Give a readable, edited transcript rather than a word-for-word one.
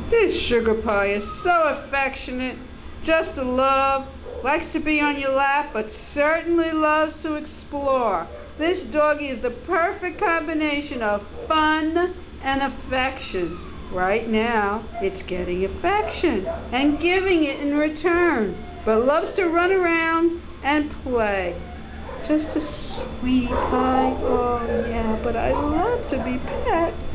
This Sugar Pie is so affectionate, just a love, likes to be on your lap, but certainly loves to explore. This doggy is the perfect combination of fun and affection. Right now, it's getting affection and giving it in return, but loves to run around and play. Just a sweet pie. Oh yeah, but I love to be pet.